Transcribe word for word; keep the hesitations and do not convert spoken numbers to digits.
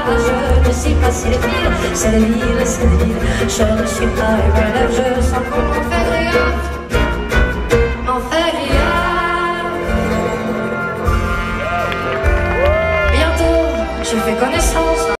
je ne sais pas si les villes, c'est les villes, c'est les villes. Je ne suis pas une relève, je sens qu'on m'en fait rien, m'en fait rien. Bientôt, je fais connaissance